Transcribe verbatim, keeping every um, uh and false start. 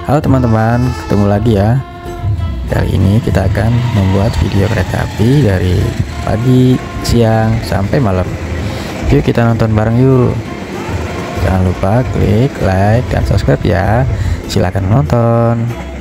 Halo teman-teman, ketemu lagi ya. Kali ini kita akan membuat video kereta api dari pagi, siang, sampai malam. Yuk kita nonton bareng yuk. Jangan lupa klik like dan subscribe ya. Silakan menonton.